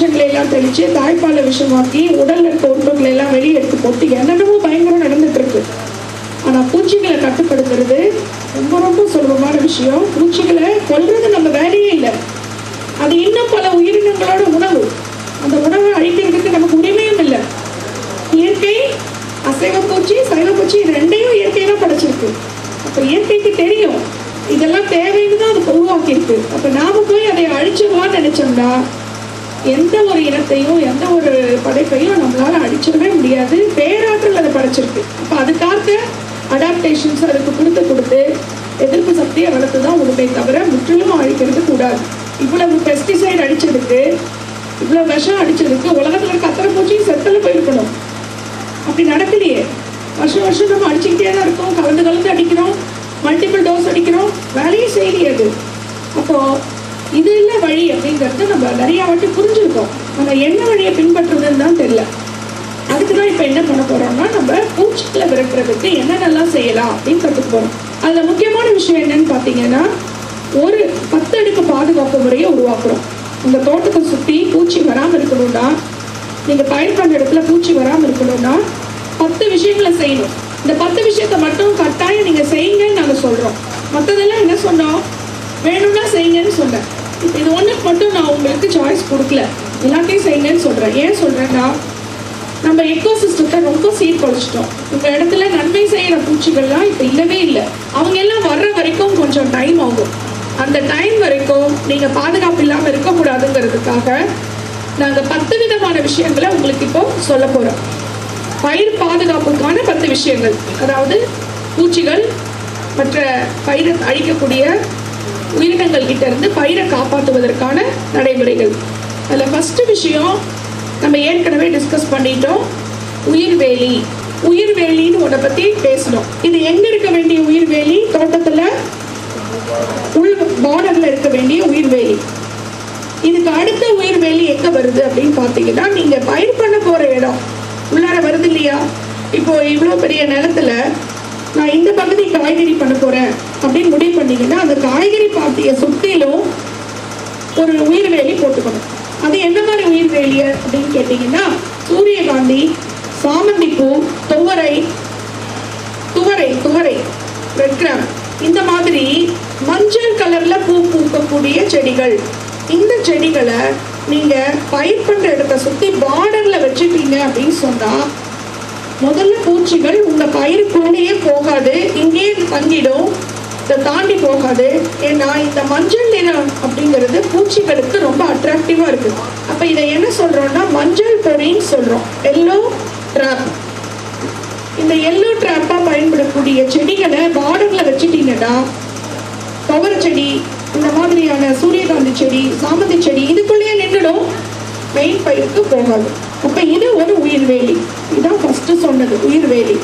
விஷங்களை எல்லாம் தெளிச்சு தாய்ப்பாலை விஷமாக்கி உடல்ல இருக்க உறுப்புகளை எல்லாம் வெளியே எடுத்து போட்டு என்னென்னமோ பயங்கரம் நடந்துட்டு இருக்கு. ஆனா பூச்சிகளை கட்டுப்படுத்துறது ரொம்ப ரொம்ப சுலபமான விஷயம். பூச்சிகளை கொல்றது நம்ம வேலையே இல்லை. அது இன்னும் பல உயிரினங்களோட உணவு. அந்த உணவை அழிக்கிறதுக்கு நமக்கு உரிமையும் இல்லை. இயற்கை அசைவ பூச்சி சைவ பூச்சி ரெண்டையும் இயற்கை தான் படைச்சிருக்கு. அப்ப இயற்கைக்கு தெரியும் இதெல்லாம் தேவைன்னு தான் அது உருவாக்கியிருக்கு. அப்ப நாம போய் அதை அழிச்சிடலாம்னு நினைச்சோம்னா எந்த ஒரு இனத்தையும் எந்த ஒரு படைப்பையும் நம்மளால அழிச்சிடவே முடியாது. பேராற்றல் அதை படைச்சிருக்கு. அப்ப அதுக்காக அடாப்டேஷன்ஸ் அதுக்கு கொடுத்து எதிர்ப்பு சக்தியை வளர்த்து தான் உண்மை தவிர முற்றிலும் அழிக்கிறது கூடாது. இவ்வளவு பெஸ்டிசைடு அடிச்சதுக்கு இவ்வளவு விஷம் அடிச்சதுக்கு உலகத்துல இருக்க அத்தனை பூச்சியும் செத்தல போயிருக்கணும். அப்படி நடக்கலையே. வருஷம் வருஷம் நம்ம அடிச்சுக்கிட்டே தான் இருக்கோம். கலந்து அடிக்கிறோம், மல்டிபிள் டோஸ் அடிக்கிறோம், வேலையே செய்யலையே அது. அப்போ இது இல்லை வழி அப்படிங்கிறது நம்ம நிறைய வாட்டி புரிஞ்சிருக்கோம். நம்ம என்ன வழியை பின்பற்றுறதுன்னு தான் தெரியல. அதுக்கு தான் இப்போ என்ன பண்ண போறோம்னா நம்ம பூச்சிகளை விரட்டுறதுக்கு என்னென்னலாம் செய்யலாம் அப்படின்னு கற்றுக்க போறோம். அதில் முக்கியமான விஷயம் என்னன்னு பார்த்தீங்கன்னா ஒரு 10 அடுக்கு பாதுகாப்பு முறையை உருவாக்குறோம். உங்க தோட்டத்தை சுற்றி பூச்சி வராமல் இருக்கணும்னா, நீங்க பயிர் பண்ண இடத்துல பூச்சி வராமல் இருக்கணும்னா 10 விஷயங்களை செய்யணும். இந்த 10 விஷயத்தை மட்டும் கட்டாயம் நீங்க செய்யுங்கன்னு நாங்கள் சொல்றோம். மற்றதெல்லாம் என்ன சொன்னோம், வேணும்னா செய்யுங்கன்னு சொன்னேன். இப்போ இது ஒன்றுக்கு மட்டும் நான் உங்களுக்கு சாய்ஸ் கொடுக்கல, எல்லாத்தையும் செய்யுங்கன்னு சொல்றேன். ஏன் சொல்றேன்னா நம்ம எக்கோசிஸ்டத்தை ரொம்ப சீர்குலைச்சிட்டோம். உங்க இடத்துல நன்மை செய்யற பூச்சிகள்லாம் இப்போ இல்லவே இல்லை. அவங்க எல்லாம் வர்ற வரைக்கும் கொஞ்சம் டைம் ஆகும். அந்த டைம் வரைக்கும் நீங்க பாதுகாப்பு இல்லாமல் இருக்கக்கூடாதுங்கிறதுக்காக நாங்கள் 10 விதமான விஷயங்களை உங்களுக்கு இப்போ சொல்ல போறோம். பயிர் பாதுகாப்புக்கான 10 விஷயங்கள், அதாவது பூச்சிகள் மற்ற பயிரை அழிக்கக்கூடிய உயிரினங்கள் கிட்ட இருந்து பயிரை காப்பாற்றுவதற்கான நடைமுறைகள். அதில் ஃபர்ஸ்ட் விஷயம் நம்ம ஏற்கனவே டிஸ்கஸ் பண்ணிட்டோம், உயிர்வேலி. உயிர்வேலின்னு ஒன்றை பற்றி பேசணும். இது எங்க இருக்க வேண்டிய உயிர்வேலி? தோட்டத்தில் உள் பார்டர்ல இருக்க வேண்டிய உயிர்வேலி. இதுக்கு அடுத்த உயிர்வேலி எங்க வருது அப்படின்னு பார்த்தீங்கன்னா நீங்க பயிர் பண்ண போற இடம் உள்ளார வருது இல்லையா? இப்போ இவ்வளோ பெரிய நிலத்துல நான் இந்த பகுதி காய்கறி பண்ண போறேன் அப்படின்னு முடிவு பண்ணீங்கன்னா அந்த காய்கறி பாத்தியை சுற்றிலும் ஒரு உயிர்வேலி போட்டுக்கணும். அது என்ன மாதிரி உயிர்வேலி அப்படின்னு கேட்டீங்கன்னா சூரியகாந்தி, சாமந்தி பூ, துவரை, ரெட் கிராம், இந்த மாதிரி மஞ்சள் கலர்ல பூ பூக்கக்கூடிய செடிகள். இந்த செடிகளை நீங்க பயிர் பண்ற இடத்தை சுத்தி பார்டர்ல வச்சுட்டீங்க அப்படின்னு சொன்னா முதல்ல பூச்சிகள் உங்க பயிருக்குள்ளேயே போகாது, இங்கே தங்கிடும், இதை தாண்டி போகாது. ஏன்னா இந்த மஞ்சள் நிறம் அப்படிங்கிறது பூச்சிகளுக்கு ரொம்ப அட்ராக்டிவா இருக்கு. அப்ப இதை என்ன சொல்றோம்னா மஞ்சள் பொறின்னு சொல்றோம், எல்லோ ட்ராப். இந்த எல்லோ ட்ராப்பா பயன்படக்கூடிய செடிகளை பார்டர்ல வச்சுட்டீங்கன்னா துவரை செடி, இந்த மாதிரியான சூரியகாந்தி செடி, சாமந்தி செடி இதுக்குள்ளேயே நின்றுடும், மெயின் பயிருக்கு போகாது. அப்ப இது ஒரு உயிர்வேலி. இதான் ஃபர்ஸ்ட் சொன்னது, உயிர்வேலி.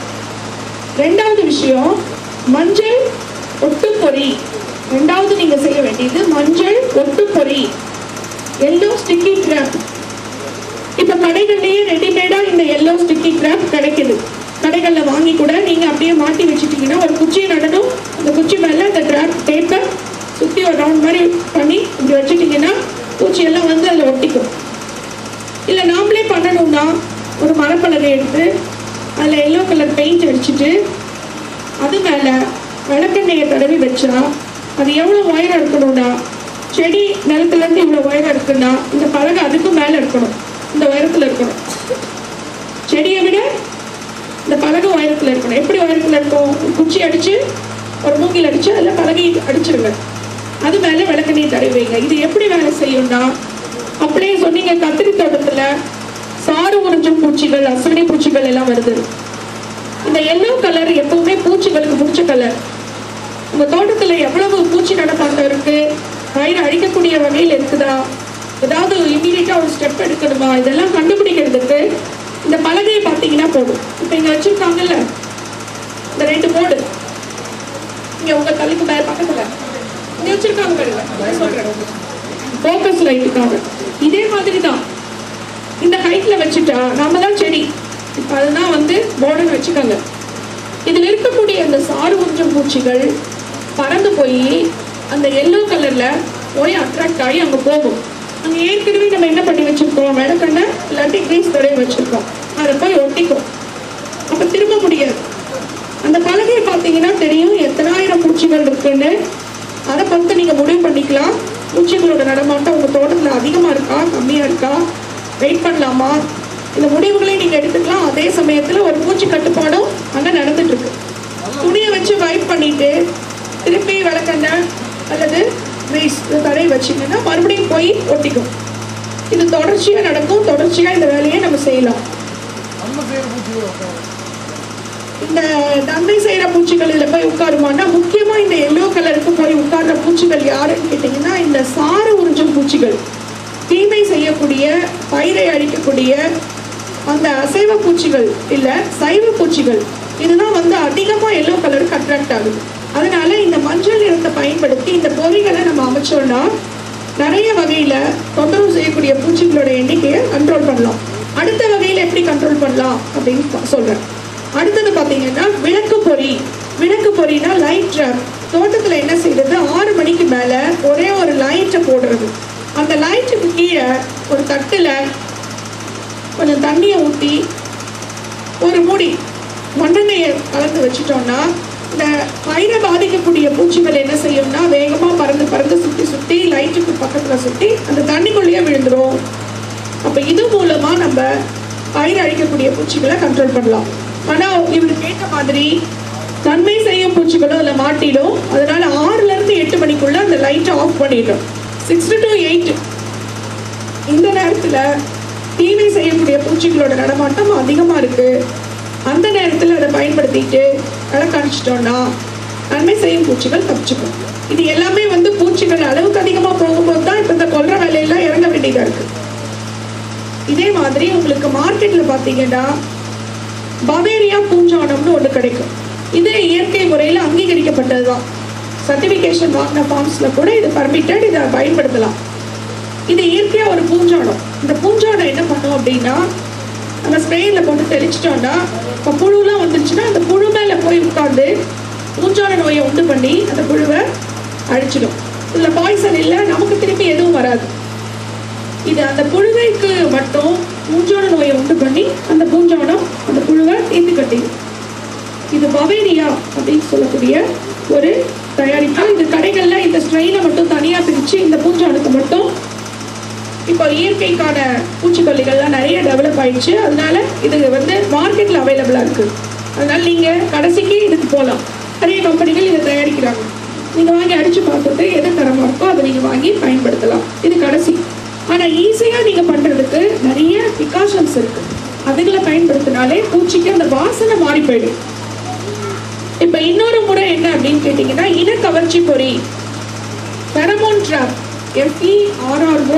ரெண்டாவது விஷயம் மஞ்சள் ஒட்டுப்பொறி. ரெண்டாவது நீங்க செய்ய வேண்டியது மஞ்சள் ஒட்டுப்பொறி, எல்லோ ஸ்டிக்கி ட்ராப். இப்ப கடைகள்லயே ரெடிமேடா இந்த எல்லோ ஸ்டிக்கி ட்ராப் கிடைக்குது. கடைகள்ல வாங்கி கூட நீங்க அப்படியே மாட்டி வச்சுட்டீங்கன்னா ஒரு குச்சியை நடணும், அந்த குச்சி மேல அந்த ட்ராப் டேப்பை சுத்தி ஒரு ரவுண்ட் மாதிரி பண்ணி இப்படி வச்சுட்டீங்கன்னா பூச்சியெல்லாம் வந்து அதில் ஒட்டிக்கும். இல்லை நாமளே பண்ணணும்னா ஒரு மரப்பலகை எடுத்து அதில் எல்லோ கலர் பெயிண்ட் அடிச்சுட்டு அது மேலே விளக்கெண்ணெயை தடவி வச்சா அது எவ்வளோ உயரம் இருக்கணும்னா செடி நிலத்துலேருந்து இவ்வளோ உயரம் இருக்குன்னா இந்த பலகை அதுக்கும் மேலே இருக்கணும், இந்த உயரத்தில் இருக்கணும். செடியை விட இந்த பலகை உயரத்தில் இருக்கணும். எப்படி உயரத்தில் இருக்கும்? குச்சி அடித்து ஒரு மூங்கில் அடித்து அதில் பலகை அடிச்சிருங்க, அது மேலே விளக்கெண்ணெயை தடவிங்க. இது எப்படி வேலை செய்யும்னா அப்படியே சொன்னீங்க கத்திரி தோட்டத்தில் சாறு உறிஞ்சும் பூச்சிகள், அசுவினி பூச்சிகள் எல்லாம் வருது. இந்த எல்லோ கலர் எப்பவுமே பூச்சிகளுக்கு பிடிச்ச கலர். உங்க தோட்டத்தில் எவ்வளவு பூச்சி நடமாட்டம் இருக்கு, பயிரை அழிக்கக்கூடிய வகையில் இருக்குதா, ஏதாவது இமீடியட்டா ஒரு ஸ்டெப் எடுக்கணுமா, இதெல்லாம் கண்டுபிடிக்கிறதுக்கு இந்த பலகையை பார்த்தீங்கன்னா போதும். இப்போ இங்க வச்சிருக்காங்கல்ல இந்த 2 போர்டு, இங்க உங்க தலைக்கு மேல பக்கத்துல இங்க வச்சிருக்காங்க பாருங்க, சொல்றேன் ஃபோக்கஸ் லைட்டுக்காக. இதே மாதிரி தான் இந்த ஹைட்ல வச்சுட்டா நாம தான் செடி, அதுதான் வந்து போர்டுன்னு வச்சுக்கோங்க. இதில் இருக்கக்கூடிய அந்த சாறு உறிஞ்சும் பூச்சிகள் பறந்து போய் அந்த எல்லோ கலர்ல போய் அட்ராக்ட் ஆகி அங்கே போகும். அங்கே ஏற்கனவே நம்ம என்ன பண்ணி வச்சிருக்கோம், இல்லாட்டி கிரீஸ் தடவை வச்சிருக்கோம், அதை போய் ஒட்டிக்கும். அப்ப திரும்ப முடியாது. அந்த பலகையை பார்த்தீங்கன்னா தெரியும் எத்தனாயிரம் பூச்சிகள் இருக்குன்னு. அதை பொறுத்து நீங்க முடிவு பண்ணிக்கலாம். பூச்சிகளோட நடமாட்டம் உங்க தோட்டத்துல அதிகமா இருக்கா, கம்மியா இருக்கா, வெயிட் பண்ணலாமா, இந்த முடிவுகளையும் நீங்க எடுத்துக்கலாம். அதே சமயத்துல ஒரு பூச்சி கட்டுப்பாடும் அங்க நடந்துட்டு இருக்கு. துணியை வச்சு வைப் பண்ணிட்டு திருப்பி விளக்கெண்ணெய் அல்லது கிரீஸ் தடவை வச்சிங்கன்னா மறுபடியும் போய் ஒட்டிக்கும். இது தொடர்ச்சியா நடக்கும். தொடர்ச்சியா இந்த வேலையை நம்ம செய்யலாம். இந்த நன்மை செய்யற பூச்சிகள் இதுல போய் உட்காருமானா, முக்கியமா இந்த எல்லோ கலருக்கு போய் உட்கார்ற பூச்சிகள் யாருன்னு கேட்டீங்கன்னா இந்த சாறு உறிஞ்சும் பூச்சிகள், தீமை செய்யக்கூடிய, பயிரை அழிக்கக்கூடிய அந்த அசைவ பூச்சிகள் இல்ல சைவ பூச்சிகள், இதுதான் வந்து அதிகமா எல்லோ கலருக்கு அட்ராக்ட் ஆகுது. அதனால இந்த மஞ்சள் நிறத்தை பயன்படுத்தி இந்த பொறிகளை நம்ம அமைச்சோம்னா நிறைய வகையில தொந்தரவு செய்யக்கூடிய பூச்சிகளோட எண்ணிக்கையை கண்ட்ரோல் பண்ணலாம். அடுத்த வகையில எப்படி கண்ட்ரோல் பண்ணலாம் அப்படின்னு சொல்றேன். அடுத்தது பாத்தீங்கன்னா விளக்கு பொறி. விளக்கு பொறினா லைட் ட்ராப். தோட்டத்துல என்ன செய்யறது, 6 மணிக்கு மேல ஒரே ஒரு லைட்டை போடுறது. அந்த லைட்டுக்கு கீழே ஒரு தட்டுல கொஞ்சம் தண்ணியை ஊற்றி ஒரு மூடி மண்ணெண்ணெயை கலந்து வச்சுட்டோம்னா இந்த பயிரை பாதிக்கக்கூடிய பூச்சிகள் என்ன செய்யும்னா வேகமா பறந்து பறந்து சுத்தி சுத்தி லைட்டுக்கு பக்கத்துல சுத்தி அந்த தண்ணிக்குள்ளேயே விழுந்துடும். அப்ப இது மூலமா நம்ம பயிர் அழிக்கக்கூடிய பூச்சிகளை கண்ட்ரோல் பண்ணலாம். ஆனா இவர் கேட்ட மாதிரி நன்மை செய்யும் பூச்சிகளும் அதுல மாட்டிடும். அதனால 6ல இருந்து 8 மணிக்குள்ள அந்த லைட்டை ஆஃப் பண்ணிடும். 6 to 8 இந்த நேரத்துல தீமை செய்யக்கூடிய பூச்சிகளோட நடமாட்டம் அதிகமா இருக்கு. அந்த நேரத்துல அதை பயன்படுத்திட்டு விளக்கணிச்சிட்டோம்னா நன்மை செய்யும் பூச்சிகள் தப்பிச்சுக்கும். இது எல்லாமே வந்து பூச்சிகள் அளவுக்கு அதிகமா போகும்போது தான் இப்ப இந்த கொல்ற வேலையெல்லாம் இறங்க வேண்டியதா இருக்கு. இதே மாதிரி உங்களுக்கு மார்க்கெட்ல பாத்தீங்கன்னா பவேரியா பூஞ்சானம்னு ஒன்று கிடைக்கும். இது இயற்கை முறையில் அங்கீகரிக்கப்பட்டதுதான். சர்டிபிகேஷன் வாங்கின ஃபார்ம்ஸ்ல கூட இது பர்மிட்டட், இதை பயன்படுத்தலாம். இது இயற்கையா ஒரு பூஞ்சானம். இந்த பூஞ்சானம் என்ன பண்ணும் அப்படின்னா நம்ம ஸ்ப்ரேல போட்டு தெளிச்சிட்டோம்னா இப்போ புழுலாம் வந்துருச்சுன்னா அந்த புழு மேல போய் உட்கார்ந்து பூஞ்சான நோயை உண்டு பண்ணி அந்த புழுவை அழிச்சிடும். இதுல பாய்சன் இல்லை, நமக்கு திருப்பி எதுவும் வராது. இது அந்த புழுவைக்கு மட்டும் பூஞ்சான நோயை உண்டு பண்ணி அந்த பூஞ்சானம் அந்த புழுவை தீர்த்து கட்டிடும். இது பவேரியா அப்படின்னு சொல்லக்கூடிய ஒரு தயாரிப்பு. இது கடைகள்ல இந்த ஸ்ட்ரெயினை மட்டும் தனியா பிரிச்சு இந்த பூஞ்சானத்தை மட்டும் இப்போ இயற்கைக்கான பூச்சிக்கொல்லிகள்லாம் நிறைய டெவலப் ஆயிடுச்சு. அதனால இது வந்து மார்க்கெட்ல அவைலபிளா இருக்கு. அதனால நீங்க கடைசிக்கு இதுக்கு போகலாம். நிறைய கம்பெனிகள் இதை தயாரிக்கிறாங்க. நீங்க வாங்கி அடிச்சு பார்த்துட்டு எது தரமா இருக்கோ அதை நீங்க வாங்கி பயன்படுத்தலாம். இது கடைசி. ஆனா ஈஸியா நீங்க பண்றதுக்கு நிறைய பிகாஷன்ஸ் இருக்கு. அதுகளை பயன்படுத்தினாலே பூச்சிக்கு அந்த வாசனை மாறி போயிடும். இப்ப இன்னொரு முறை என்ன அப்படின்னு கேட்டீங்கன்னா இன கவர்ச்சி பொறி, pheromone trap, FERRO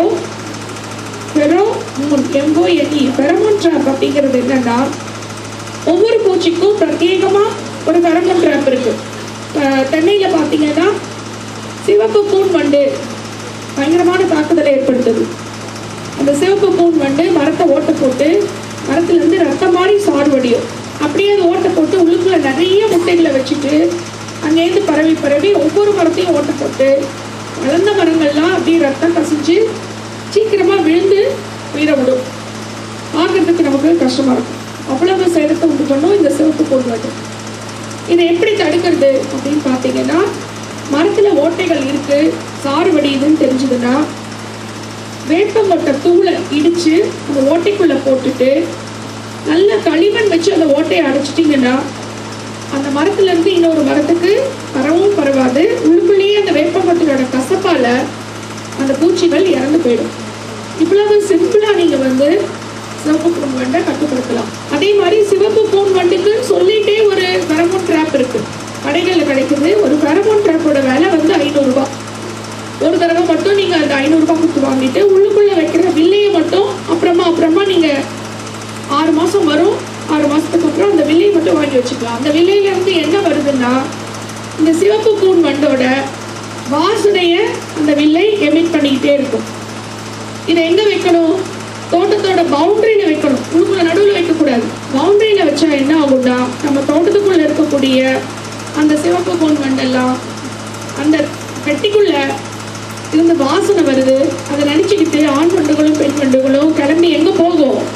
MONE. Pheromone trap அப்படிங்கிறது என்னன்னா ஒவ்வொரு பூச்சிக்கும் பிரத்யேகமா ஒரு ஃபெரமோன் ட்ராப் இருக்கு. தென்னையில பாத்தீங்கன்னா சிவப்பு கூன் வண்டு பயங்கரமான தாக்குதலை ஏற்படுத்துது. அந்த சிவப்பு கூன் வண்டு மரத்தை ஓட்ட போட்டு மரத்துல இருந்து ரத்தம் மாதிரி சாறு வடியும். அப்படியே அது ஓட்ட போட்டு உள்ளுக்குள்ள நிறைய முட்டைகளை வச்சுட்டு அங்கேருந்து பரவி பரவி ஒவ்வொரு மரத்தையும் ஓட்ட போட்டு வளர்ந்த மரங்கள்லாம் அப்படியே ரத்தம் கசிஞ்சு சீக்கிரமா விழுந்து உயிரை விடும். பார்க்கறதுக்கு நமக்கு கஷ்டமா இருக்கும். அவ்வளவு சேதத்தை உண்டு பண்ணும் இந்த சிவப்பு கூன் வண்டு. இதை எப்படி தடுக்கிறது அப்படின்னு பார்த்தீங்கன்னா மரத்துல ஓட்டைகள் இருக்கு, சாறு வடியுதுன்னு தெரிஞ்சதுன்னா வேப்பங்கொட்டை தூளை இடிச்சு அந்த ஓட்டைக்குள்ள போட்டுட்டு நல்ல களிமண் வச்சு அந்த ஓட்டையை அடைச்சிட்டிங்கன்னா அந்த மரத்துல இருந்து இன்னொரு மரத்துக்கு பரவும் பரவாது. உள்ளுக்குள்ளேயே அந்த வேப்பங்கொட்டையோட கசப்பால அந்த பூச்சிகள் இறந்து போயிடும். இவ்வளவு சிம்பிளா நீங்க வந்து சிவப்பு கூன் வண்டை கட்டுப்படுத்தலாம். அதே மாதிரி சிவப்பு கூன் வண்டுக்கு சொல்லிட்டே ஒரு ஃபெரமோன் ட்ராப் இருக்கு, கடைகளில் கிடைக்குது. ஒரு ஃபெரமோன் ட்ராப்போட விலை வந்து 500 ரூபாய். ஒரு தடவை மட்டும் நீங்க அந்த 500 ரூபாய் கொடுத்து வாங்கிட்டு உள்ளுக்குள்ள வைக்கிற வில்லையை மட்டும் அப்புறமா நீங்க 6 மாசம் வரும், 6 மாசத்துக்கு அப்புறம் அந்த வில்லையை மட்டும் வாங்கி வச்சுக்கலாம். அந்த வில்லையில இருந்து என்ன வருதுன்னா இந்த சிவப்பு கூன் வண்டோட வாசனைய அந்த வில்லை எமிட் பண்ணிக்கிட்டே இருக்கும். இதை எங்க வைக்கணும்? தோட்டத்தோட பவுண்டரியில வைக்கணும். உள்ளுக்குள்ள நடுவில் வைக்கக்கூடாது. பவுண்டரியில வச்சா என்ன ஆகும்னா நம்ம தோட்டத்துக்குள்ள இருக்கக்கூடிய அந்த சிவப்பு கூன் வண்டெல்லாம் அந்த பெட்டிக்குள்ள இருந்து வாசனை வருது. அதை நினைச்சுக்கிட்டு ஆண் வண்டுகளும் பெண் வண்டுகளும் கிளம்பி எங்க போகும்?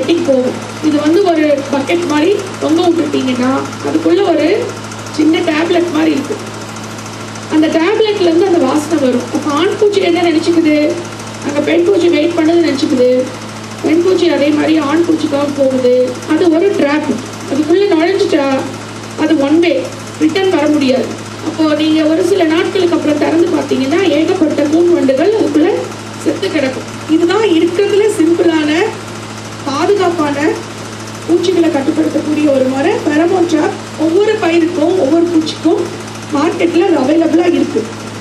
ஸ்ப்ரெட்டிங் போகும். இது வந்து ஒரு பக்கெட் மாதிரி தொங்க விட்டுட்டீங்கன்னா அதுக்குள்ள ஒரு சின்ன டேப்லெட் மாதிரி இருக்கு. அந்த டேப்லெட்ல இருந்து அந்த வாசனை வரும். அப்போ ஆண் பூச்சி என்ன நினைச்சுக்குது, அங்கே பெண் பூச்சி வெயிட் பண்ணது நினைச்சுக்குது. பெண் பூச்சி அதே மாதிரி ஆண் பூச்சிக்காக போகுது. அது ஒரு ட்ராப். அதுக்குள்ள நுழைஞ்சிட்டா அது ஒன் வே, ரிட்டர்ன் வர முடியாது. அப்போ நீங்க ஒரு சில நாட்களுக்கு அப்புறம் திறந்து பார்த்தீங்கன்னா ஏகப்பட்ட கூன் வண்டுகள் அதுக்குள்ள செத்து கிடக்கும். இதுதான் இருக்கிறதுல சிம்பிளான பாதுகாப்பான பூச்சிகளை கட்டுப்படுத்தக்கூடிய ஒரு முறை ஃபெரமோன் ட்ராப். ஒவ்வொரு பயிருக்கும் ஒவ்வொரு பூச்சிக்கும் மார்க்கெட்ல அது அவைலபிளா இருக்கு.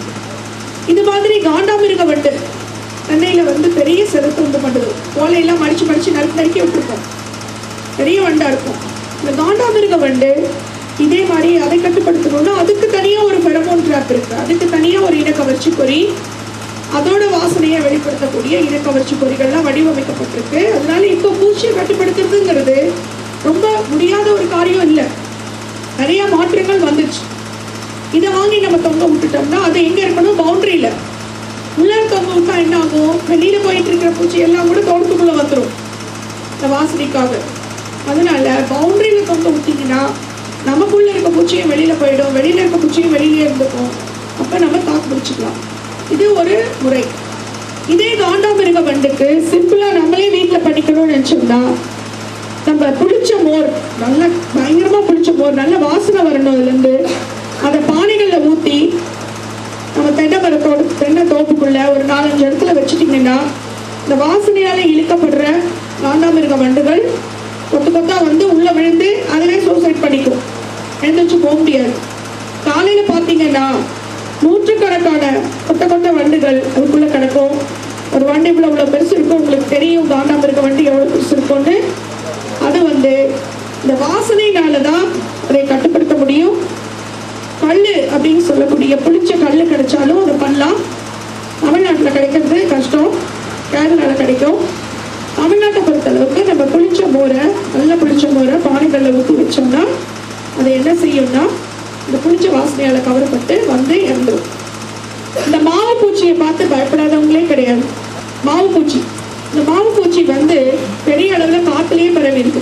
இது மாதிரி காண்டாமிருக வண்டு சென்னையில வந்து பெரிய சிரத்தை உண்டு பண்ணுது. ஓலையெல்லாம் மடிச்சு நறுக்கி விட்டுருக்கோம், பெரிய வண்டா இருக்கும். இந்த காண்டாமிருக வண்டு இதே மாதிரி அதை கட்டுப்படுத்தணும்னா அதுக்கு தனியா ஒரு ஃபெரமோன் ட்ராப் இருக்கு. அதுக்கு தனியா ஒரு இனக்கவர்ச்சி பொறி, அதோட வாசனையை வெளிப்படுத்தக்கூடிய இனக்கவர்ச்சி பொறிகள்லாம் வடிவமைக்கப்பட்டிருக்கு. அதனால இப்போ பூச்சியை கட்டுப்படுத்துறதுங்கிறது ரொம்ப முடியாத ஒரு காரியம் இல்லை. நிறைய மாற்றங்கள் வந்துச்சு. இதை வாங்கி நம்ம தொங்க விட்டுட்டோம்னா அது எங்க இருக்கணும், பவுண்டரியில. உள்ள தொங்க விட்டா என்ன ஆகும், வெளியில போயிட்டு இருக்கிற பூச்சி எல்லாம் கூட தோட்டத்துக்குள்ள வந்துடும் இந்த வாசனைக்காக. அதனால பவுண்டரியில தொங்க விட்டீங்கன்னா நமக்குள்ள இருக்க பூச்சியும் வெளியில போயிடும், வெளியில இருக்க பூச்சியும் வெளியிலே இருந்துக்கும். அப்ப நம்ம தாக்கு பிடிச்சிக்கலாம். இது ஒரு முறை. இதே காண்டாமிருக வண்டுக்கு சிம்பிளா நம்மளே வீட்டில் பண்ணிக்கணும்னு நினைச்சோம்னா, நம்ம புளிச்ச மோர், நல்ல பயங்கரமா புளிச்ச மோர், நல்ல வாசனை வரணும் அதுல இருந்து, அதை பானைகள்ல ஊத்தி நம்ம தென்னை தோப்புக்குள்ள ஒரு 4-5 இடத்துல வச்சுட்டீங்கன்னா இந்த வாசனையால இழுக்கப்படுற காண்டாமிருக வண்டுகள் கொத்து கொத்தா வந்து உள்ள விழுந்து அதுவே சூசைட் பண்ணிக்கும். எழுந்திரிச்சு போக முடியாது. காலையில பாத்தீங்கன்னா நூற்றுக்கணக்கான கொத்த வண்டுகள் அதுக்குள்ள கிடக்கும். ஒரு வண்டு இவ்வளவு பெருசு இருக்கும். உங்களுக்கு தெரியும் காண்டாமிருக வண்டு எவ்வளவு பெருசு இருக்கும்னு. அது வந்து இந்த வாசனையினாலதான் அதை கட்டுப்படுத்த முடியும். கல்லு அப்படின்னு சொல்லக்கூடிய புளிச்ச கல்லு கிடைச்சாலும் அதை பண்ணலாம். தமிழ்நாட்டில் கிடைக்கிறது கஷ்டம், கேரளாவில் கிடைக்கும். தமிழ்நாட்டை பொறுத்த அளவுக்கு நம்ம புளிச்ச மோரை, நல்ல புளிச்ச மோரை பானைகளில் ஊற்றி வச்சோம்னா அதை என்ன செய்யும்னா இந்த புளிச்ச வாசனையால கவரப்பட்டு வந்து இறந்துடும். இந்த மாவு பூச்சியை பார்த்து பயப்படாதவங்களே கிடையாது. மாவு பூச்சி, இந்த மாவு பூச்சி வந்து பெரிய அளவுல காத்துலயே பரவி இருக்கு.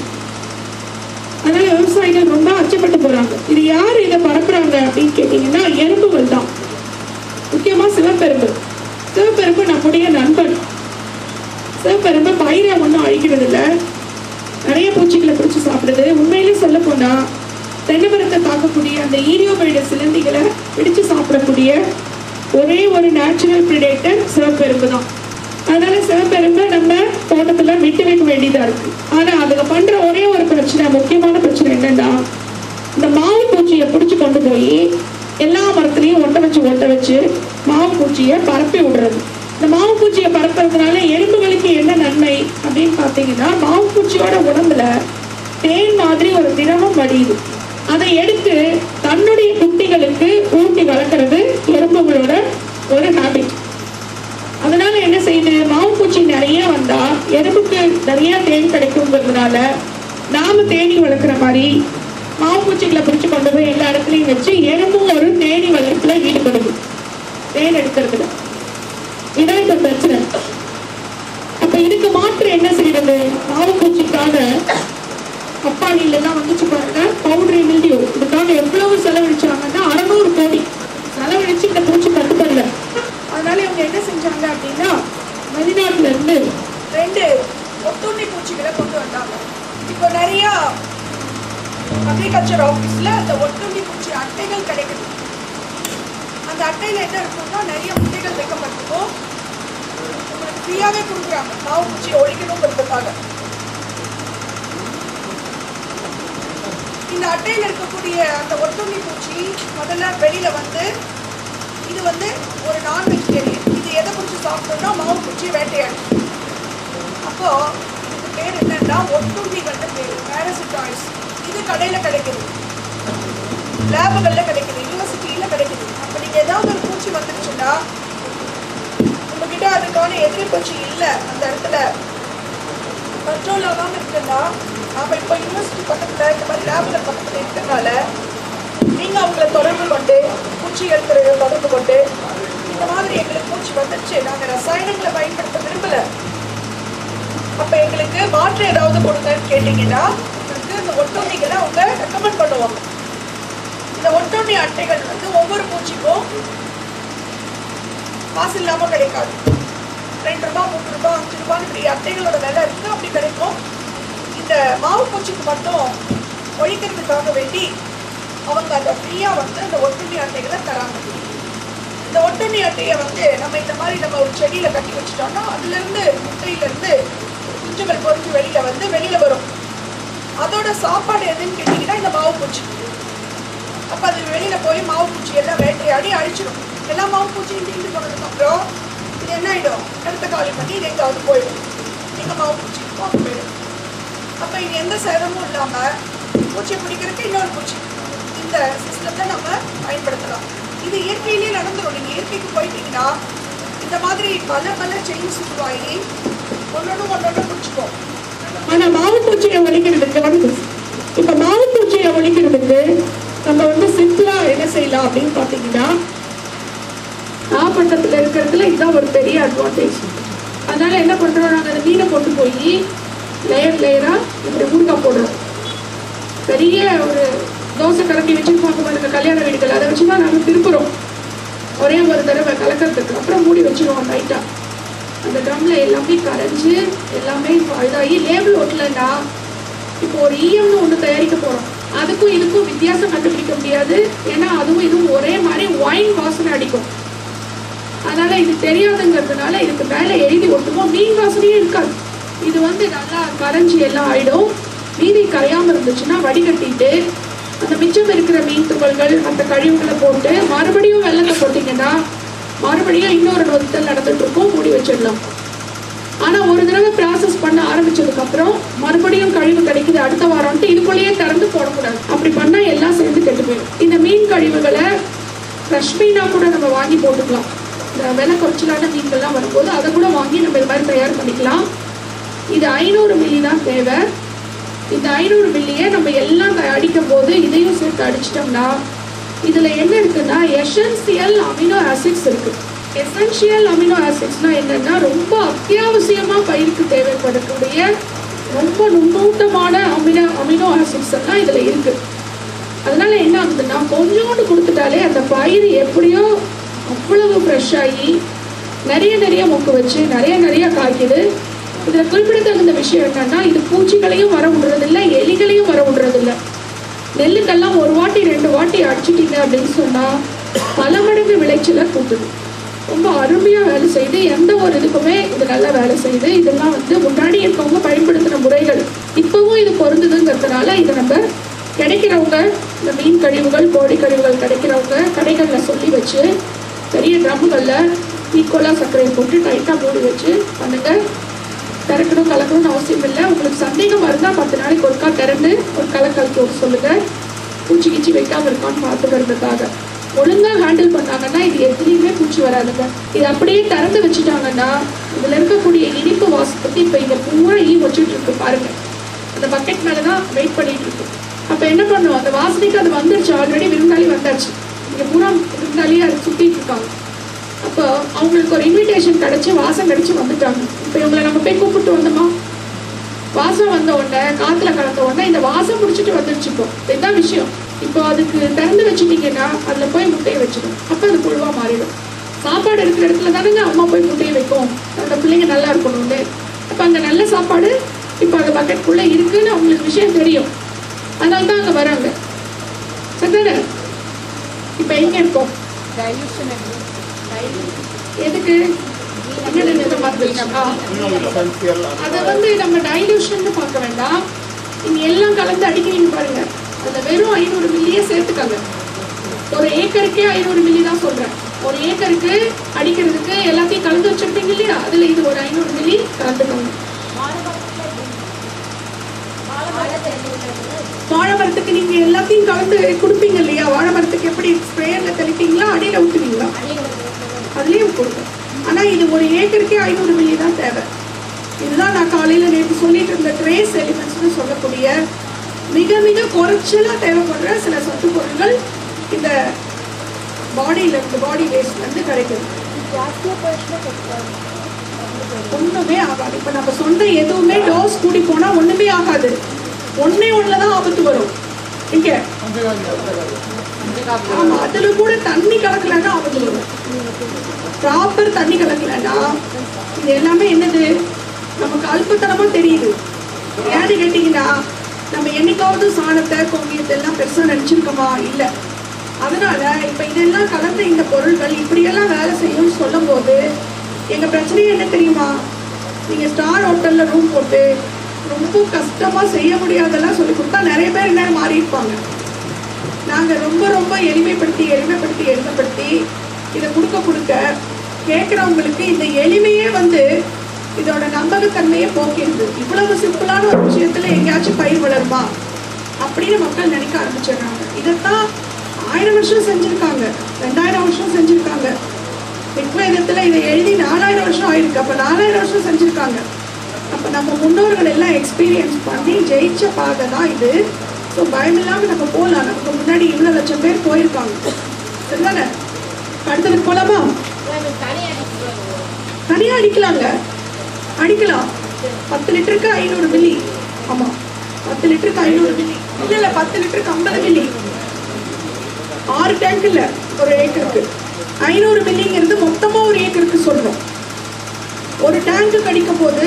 அதனால விவசாயிகள் ரொம்ப அச்சப்பட்டு போறாங்க. இது யாரு இதை பரப்புறாங்க அப்படின்னு கேட்டீங்கன்னா எறும்புகள் தான். முக்கியமா சிவப்பெரும்பு. சிவப்பெரும்பு நம்முடைய நண்பன். சிவப்பெரும்பு பயிரை ஒன்றும் அழிக்கிறது இல்லை, நிறைய பூச்சிகளை பிடிச்சி சாப்பிடுது. உண்மையிலே சொல்ல போனா தென்னைமரத்தை தாக்கக்கூடிய அந்த ஈரியோபைடு சிலந்திகளை பிடிச்சு சாப்பிடக்கூடிய ஒரே ஒரு நேச்சுரல் பிரிடேட்டர் சிவப்பெரும்பு தான். அதனால சிவப்பெரும்பை நம்ம தோட்டத்துல விட்டு வைக்க வேண்டியதா இருக்கு. ஆனா அதுக்கு பண்ற ஒரே ஒரு பிரச்சனை, முக்கியமான பிரச்சனை என்னன்னா, இந்த மாவு பூச்சியை பிடிச்சு கொண்டு போய் எல்லா மரத்துலையும் ஒட்ட வச்சு மாவு பூச்சியை பரப்பி விடுறது. இந்த மாவு பூச்சியை பரப்புறதுனால எறும்புகளுக்கு என்ன நன்மை அப்படின்னு பார்த்தீங்கன்னா, மாவு பூச்சியோட உடம்புல தேன் மாதிரி ஒரு திரவம் வடியுது. அதை எடுத்து தன்னுடைய குட்டிகளுக்கு ஊட்டி வளர்க்கறது எறும்புகளோட ஒரு ஹேபிட். அதனால என்ன செய்யுது, மாவு பூச்சி நிறைய வந்தா எறும்புக்கு நிறைய தேன் கிடைக்குங்கிறதுனால நாம தேனி வளர்க்குற மாதிரி மாவு பூச்சிகளை பிடிச்சு கொண்டு போய் எல்லா இடத்துலையும் வச்சு எறும்பும் ஒரு தேனி வளர்ப்புல ஈடுபடுது, தேன் எடுக்கிறதுல. இதான் இப்ப பிரச்சனை. அப்ப இதுக்கு மாற்று என்ன செய்யறது, மாவு பூச்சிக்காக பப்பாளியில எல்லாம் வந்துச்சு பாருங்க, பவுடரி மில்டியூ. இதுக்காக எவ்வளவு செலவழிச்சாங்கன்னா 600 கோடி செலவழிச்சு இந்த பூச்சி கட்டுப்படல. அதனால இவங்க என்ன செஞ்சாங்க அப்படின்னா, வெளிநாட்டுல இருந்து 2 ஒட்டுண்ணி பூச்சிகளை கொண்டு வந்தாங்க. இப்போ நிறைய அக்ரிகல்ச்சர் ஆஃபீஸ்ல அந்த ஒட்டுண்ணி பூச்சி அட்டைகள் கிடைக்குது. அந்த அட்டையில என்ன இருக்கும்னா நிறைய முட்டைகள் வைக்கப்பட்டிருக்கும். உங்களுக்கு ஃப்ரீயாவே கொடுக்குறாங்க மாவு பூச்சியை ஒழிக்கணுங்கிறதுக்காக. இந்த அட்டையில் இருக்கக்கூடிய அந்த ஒட்டுண்ணி பூச்சி முதல்ல வெளியில வந்து, இது வந்து ஒரு நான் வெஜிடேரியன். இது எதை பூச்சி சாப்பிட்டோம்னா மாவு பூச்சி வேட்டையாடும். அப்போ இதுக்கு பேர் என்னன்னா ஒட்டுண்ணிகள்னு பேரு, பேரசிட்டாய்ஸ். இது கடையில கிடைக்குது, லேபுகள்ல கிடைக்குது, யூனிவர்சிட்டியில கிடைக்குது. அப்ப நீங்க ஏதாவது ஒரு பூச்சி வந்துருச்சுன்னா உங்ககிட்ட அதுக்கான எதிரி பூச்சி இல்லை, அந்த இடத்துல கண்ட்ரோல் ஆகாம இருக்குன்னா, நாம இப்போ யூனிவர்சிட்டி பக்கத்துல இந்த மாதிரி லேபுகள் பக்கத்துல இருக்கிறதுனால நீங்க அவங்களை தொடர்பு கொண்டு, பூச்சிகள் துறையை தொடர்பு கொண்டு, இந்த மாதிரி எங்களுக்கு பூச்சி வந்துருச்சு, நாங்க ரசாயனங்களை பயன்படுத்த விரும்பல, அப்ப எங்களுக்கு மாற்று ஏதாவது கொடுங்கன்னு கேட்டீங்கன்னா உங்களுக்கு இந்த ஒட்டுண்ணிகளை அவங்க ரெக்கமெண்ட் பண்ணுவாங்க. இந்த ஒட்டுண்ணி அட்டைகள் வந்து ஒவ்வொரு பூச்சிக்கும் காசு இல்லாம கிடைக்காது. 2 ரூபாய் 3 ரூபாய் 5 ரூபாய் இப்படி அட்டைகளோட விலை இருக்கு, அப்படி கிடைக்கும். இந்த மாவு பூச்சிக்கு மட்டும் ஒழிக்கிறதுக்காக வேண்டி அவங்க அதை ஃப்ரீயா வந்து அந்த ஒட்டுண்ணி அட்டைகளை தராங்க. இந்த ஒட்டுண்ணி அட்டையை வந்து நம்ம இந்த மாதிரி நம்ம ஒரு செடியில கட்டி வச்சுட்டோம்னா அதுல இருந்து முட்டையில இருந்து குஞ்சுகள் பொறிஞ்சு வெளியில வரும். அதோட சாப்பாடு எதுன்னு கேட்டீங்கன்னா இந்த மாவு பூச்சி. அப்ப அது வெளியில போய் மாவு பூச்சி எல்லாம் வேட்டையாடி அழிச்சிடும். எல்லா மாவு பூச்சியும் தீர்ந்து போனதுக்கு அப்புறம் இது என்ன ஆயிடும், இடத்த காலி பண்ணி இது எங்காவது போயிடும். எங்க மாவு பூச்சி போக போயிடும். அப்ப இது எந்த சேதமும் இல்லாம பூச்சியை பிடிக்கிறதுக்கு இன்னொரு பூச்சி இந்த சிஸ்டத்தை நம்ம பயன்படுத்தலாம். இது இயற்கையிலேயே நடந்துடும். நீங்க இயற்கைக்கு போயிட்டீங்கன்னா இந்த மாதிரி பல செயின்ஸ் உருவாகி ஒன்னொன்னு பிடிச்சிப்போம். ஆனா மாவு பூச்சியை ஒழிக்கிறதுக்கு இப்ப மாவு பூச்சியை ஒழிக்கிறதுக்கு நம்ம வந்து சிம்பிளா என்ன செய்யலாம் அப்படின்னு பாத்தீங்கன்னா, நாகப்பட்டினத்துல இருக்கிறதுல இதுதான் ஒரு பெரிய அட்வான்டேஜ். அதனால என்ன பண்றோம், நாங்க அந்த மீனை கொண்டு போய் லேயரா இப்படி ஊறுகாய் போடுறோம். பெரிய ஒரு தோசை கரண்டி வச்சுருப்பாங்க பாருங்க கல்யாண வீடுகள், அதை வச்சுதான் நாங்கள் திருப்புறோம் ஒரே ஒரு தடவை கலக்கிறதுக்கு. அப்புறம் மூடி வச்சுருவோம் லைட்டா. அந்த ட்ரம்ல எல்லாமே கரைஞ்சு எல்லாமே இதாகி லேபிள் ஓட்டலன்னா இப்போ ஒரு ஈயம்னு ஒன்று தயாரிக்க போறோம். அதுக்கும் இதுக்கும் வித்தியாசம் கண்டுபிடிக்க முடியாது. ஏன்னா அதுவும் இதுவும் ஒரே மாதிரி ஒயின் வாசனை அடிக்கும். அதனால இது தெரியாதுங்கிறதுனால இதுக்கு மேலே எழுதி ஒட்டுவோம். மீன் வாசனையே இருக்காது. இது வந்து நல்லா கரைஞ்சி எல்லாம் ஆயிடும். மீதி கரையாம இருந்துச்சுன்னா வடிகட்டிட்டு அந்த மிச்சம் இருக்கிற மீன் துகள்கள் அந்த கழிவுகளை போட்டு மறுபடியும் வெள்ளத்தை போட்டீங்கன்னா மறுபடியும் இன்னொரு நொறுத்தல் நடந்துட்டு இருக்கும். மூடி வச்சிடலாம். ஆனா ஒரு தடவை ப்ராசஸ் பண்ண ஆரம்பிச்சதுக்கு அப்புறம் மறுபடியும் கழிவு கிடைக்குது அடுத்த வாரம்ட்டு இதுக்குள்ளேயே திறந்து போடக்கூடாது. அப்படி பண்ணா எல்லாம் சேர்ந்து கெட்டு போயிடும். இந்த மீன் கழிவுகளை ஃப்ரெஷ் மீனா கூட நம்ம வாங்கி போட்டுக்கலாம். இந்த விலை குறைச்சலான மீன்கள்லாம் வரும்போது அதை கூட வாங்கி நம்ம இது மாதிரி தயார் பண்ணிக்கலாம். இது 500 மில்லி தான் தேவை. இந்த 500 மில்லியை நம்ம எல்லாம் அடிக்கும் போது இதையும் சேர்த்து அடிச்சிட்டோம்னா இதுல என்ன இருக்குன்னா எசென்சியல் அமினோ ஆசிட்ஸ் இருக்கு. எசென்சியல் அமினோ ஆசிட்ஸ்னா என்னன்னா ரொம்ப அத்தியாவசியமா பயிருக்கு தேவைப்படக்கூடிய ரொம்ப நுண்ணூட்டமான அமினோ ஆசிட்ஸ் எல்லாம் இதுல இருக்கு. அதனால என்ன ஆகுதுன்னா கொஞ்சோண்டு கொடுத்துட்டாலே அந்த பயிர் எப்படியோ அவ்வளவு ஃப்ரெஷ் ஆகி நிறைய மொக்கு வச்சு நிறைய காய்க்குது. இதுல குறிப்பிடத்தகுந்த விஷயம் என்னன்னா இது பூச்சிகளையும் வர விடுறதில்லை, எலிகளையும் வர விடுறதில்லை. நெல்லுக்கெல்லாம் 1 வாட்டி 2 வாட்டி அடிச்சிட்டீங்க அப்படின்னு சொன்னா பல மடங்கு விளைச்சலை கூட்டுது. ரொம்ப அருமையா வேலை செய்யுது. எந்த ஒரு இதுக்குமே இது நல்லா வேலை செய்யுது. இதெல்லாம் வந்து முன்னாடி இருக்கவங்க பயன்படுத்தின முறைகள் இப்பவும் இது பொருந்துதுங்கிறதுனால இதை நம்ம கிடைக்கிறவங்க இந்த மீன் கழிவுகள் கோழி கழிவுகள் கிடைக்கிறவங்க கடைகள்ல சொல்லி வச்சு பெரிய ட்ரம்முகள்ல ஈக்குவலா சர்க்கரையை போட்டு டைட்டா மூடி வச்சு பண்ணுங்க. திறக்கணும் கலக்கணும்னு அவசியம் இல்லை. உங்களுக்கு சந்தேகம் இருந்தால் 10 நாளைக்கு ஒருக்கா திறந்து ஒரு கலக்கி சொல்லுங்க. பூச்சி கீச்சி வைக்காம இருக்கான்னு பார்த்துக்கிறதுக்காக ஒழுங்காக ஹேண்டில் பண்ணாங்கன்னா இது எதுலேயுமே பூச்சி வராதுங்க. இது அப்படியே திறந்து வச்சுட்டாங்கன்னா இதில் இருக்கக்கூடிய இனிப்பு வாசத்துக்கு இப்போ இங்கே பூரா வச்சுட்டு இருக்கு பாருங்க. அந்த பக்கெட் மேலே தான் வெயிட் பண்ணிட்டு இருக்கு. அப்போ என்ன பண்ணும், அந்த வாசனைக்கு அது வந்துருச்சு. ஆல்ரெடி விருந்தாளி வந்தாச்சு. இங்கே பூரா விருந்தாளியே அது சுற்றிட்டு இருக்காங்க. அப்போ அவங்களுக்கு ஒரு இன்விடேஷன் கிடைச்சி வாசம் கிடைச்சி வந்துட்டாங்க. இப்போ இவங்களை நம்ம போய் கூப்பிட்டு வந்தோமா, வாசம் வந்த உடனே காற்றுல கலந்த உடனே இந்த வாசம் முடிச்சுட்டு வந்துடுச்சுப்போம். இதுதான் விஷயம். இப்போ அதுக்கு திறந்து வச்சுட்டீங்கன்னா அதில் போய் முட்டையை வச்சிடும். அப்போ அது புழுவாக மாறிடும். சாப்பாடு இருக்கிற இடத்துல தானேங்க அம்மா போய் முட்டையை வைக்கும், அந்த பிள்ளைங்க நல்லா இருக்கணும்னு. அப்போ அங்கே நல்ல சாப்பாடு இப்போ அந்த பக்கெட்டுக்குள்ளே இருக்குன்னு அவங்களுக்கு விஷயம் தெரியும். அதனால தான் அங்கே வராங்க. சரிதானே? இப்போ எங்கே இருக்கோம், எதுக்கு அதை வந்து நம்ம டைலூஷன் பார்க்க வேண்டாம். நீங்க எல்லாம் கலந்து அடிக்கிறீங்க பாருங்க. அதுல வெறும் 500 மில்லியே சேர்த்துக்காங்க. ஒரு ஏக்கருக்கே 500 மில்லி தான் சொல்றேன். ஒரு ஏக்கருக்கு அடிக்கிறதுக்கு எல்லாத்தையும் கலந்து வச்சிருப்பீங்க இல்லையா, அதுல இது ஒரு 500 மில்லி கலந்துக்கோங்க. வாழை மரத்துக்கு நீங்க எல்லாத்தையும் கலந்து கொடுப்பீங்க இல்லையா, வாழை மரத்துக்கு எப்படி ஸ்ப்ரேயர்ல தெளிப்பீங்களா அடியில ஊற்றுவீங்களா, அதுலயும் கொடுங்க. ஆனா இது ஒரு ஏக்கருக்கே 500 மில்லி தான் தேவை. இதுதான் நான் காலையில நேற்று சொல்லிட்டு இருந்த ட்ரேஸ் எலிமெண்ட்ஸ்னு சொல்லக்கூடிய மிக மிக குறைச்சலா தேவைப்படுற சில சத்து பொருட்கள் இந்த பாடியில இருந்து பாடி வேஸ்ட்ல இருந்து கிடைக்குது. ஒண்ணுமே ஆகாது. இப்ப நம்ம சொன்ன எதுவுமே டோஸ் கூடி போனா ஒண்ணுமே ஆகாது. ஒண்ணுலதான் ஆபத்து வரும். இங்க ஆமா, அதுல கூட தண்ணி கலக்கலன்னா ஆபத்து வரும். ப்ராப்பர் தண்ணி கலக்கலன்னா இது எல்லாமே என்னது நமக்கு அல்பத்தனமா தெரியுது. ஏன்னு கேட்டீங்கன்னா நம்ம என்னைக்காவது சாணத்தை கோமியத்தை எல்லாம் பெருசா நினைச்சிருக்கோமா? இல்லை. அதனால இப்ப இதெல்லாம் கலந்த இந்த பொருட்கள் இப்படியெல்லாம் வேலை செய்யும்னு சொல்லும் போது எங்க பிரச்சனையே என்ன தெரியுமா? நீங்க ஸ்டார் ஹோட்டல்ல ரூம் போட்டு ரொம்ப கஷ்டமா செய்ய முடியாதெல்லாம் சொல்லி கொடுத்தா நிறைய பேர் என்ன மாறி இருப்பாங்க. நாங்க ரொம்ப ரொம்ப எளிமைப்படுத்தி இதை கொடுக்க கேட்கிறவங்களுக்கு இந்த எளிமையே இதோட நம்பகத்தன்மையே போக்கிடுது. இவ்வளவு சிம்பிளான ஒரு விஷயத்துல எங்கேயாச்சும் பயிர் வளருமா அப்படின்னு மக்கள் நினைக்க ஆரம்பிச்சிடுறாங்க. இதைத்தான் 1000 வருஷம் செஞ்சிருக்காங்க, 2000 வருஷம் செஞ்சிருக்காங்க. ரிக்வேதத்துல இதை எழுதி 4000 வருஷம் ஆயிருக்கு. அப்ப 4000 வருஷம் செஞ்சிருக்காங்க. அப்ப நம்ம முன்னோர்கள் எல்லாம் எக்ஸ்பீரியன்ஸ் பண்ணி ஜெயிச்ச பாதை தான் இது. ஸோ பயம் இல்லாம நம்ம போகலாம். நமக்கு முன்னாடி இவ்வளவு லட்சம் பேர் போயிருக்காங்க. சரிதானே? அடுத்ததுக்கு போலாமா? தனியா அடிக்கலாங்க, அடிக்கலாம். 10 லிட்டருக்கு 500 மில்லி. ஆமா, 10 லிட்டருக்கு 500 மில்லி இல்ல 10 லிட்டருக்கு 50 மில்லி. 6 டேங்க் இல்ல, ஒரு ஏக்கருக்கு 500 மில்லிங்கிறது மொத்தமா ஒரு ஏக்கருக்கு சொல்றோம். ஒரு டேங்க்கு கடிக்கும் போது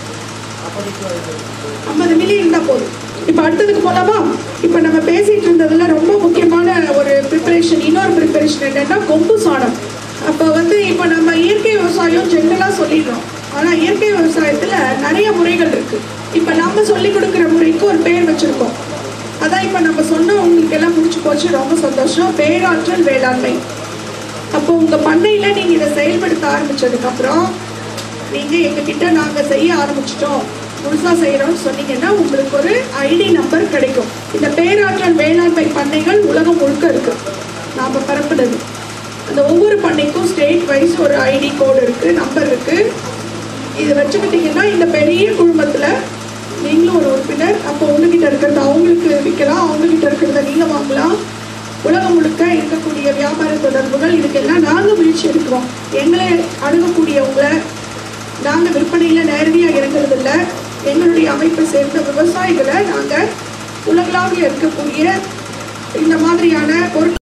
50 மில்லி இருந்தா போதும். இப்ப அடுத்ததுக்கு போலாமா? இப்ப நம்ம பேசிட்டு இருந்ததுல ரொம்ப முக்கியமான ஒரு ப்ரிப்பரேஷன், இன்னொரு ப்ரிப்பரேஷன் என்னன்னா கொம்பு சாணம். அப்ப இப்ப நம்ம இயற்கை விவசாயம் ஜென்ரலா சொல்லிடுறோம். ஆனா இயற்கை விவசாயத்துல நிறைய முறைகள் இருக்கு. இப்ப நம்ம சொல்லி கொடுக்குற முறைக்கு ஒரு பேர் வச்சிருக்கோம். அதான் இப்ப நம்ம சொன்ன உங்களுக்கு எல்லாம் முடிச்சு போச்சு, ரொம்ப சந்தோஷம். பேராற்றல் வேளாண்மை. அப்போ உங்க பண்ணையில நீங்க இதை செயல்படுத்த ஆரம்பிச்சதுக்கு அப்புறம் நீங்க எங்ககிட்ட நாங்க செய்ய ஆரம்பிச்சிட்டோம், முழுசா செய்யறோம்னு சொன்னீங்கன்னா உங்களுக்கு ஒரு ஐடி நம்பர் கிடைக்கும். இந்த பேராற்றல் வேளாண்மை பண்ணைகள் உலகம் முழுக்க இருக்கு, நாம பரப்புனது. அந்த ஒவ்வொரு பண்ணைக்கும் ஸ்டேட் வைஸ் ஒரு ஐடி கோடு இருக்கு, நம்பர் இருக்கு. இதை வச்சுக்கிட்டீங்கன்னா இந்த பெரிய குழுமத்துல நீங்களும் ஒரு உறுப்பினர். அப்போ உங்ககிட்ட இருக்கிறது அவங்களுக்கு விற்கலாம், அவங்ககிட்ட இருக்கிறத நீங்க வாங்கலாம். உலகம் முழுக்க இருக்கக்கூடிய வியாபார தொடர்புகள் இதுக்கெல்லாம் நாங்கள் முயற்சி எடுக்கிறோம். எங்களை அணுகக்கூடியவங்களை நாங்கள் விற்பனையில் நேரடியாக இறங்குறதில்ல. எங்களுடைய அமைப்பை சேர்ந்த விவசாயிகளை நாங்கள் உலகளாவிய இருக்கக்கூடிய இந்த மாதிரியான பொருட்கள்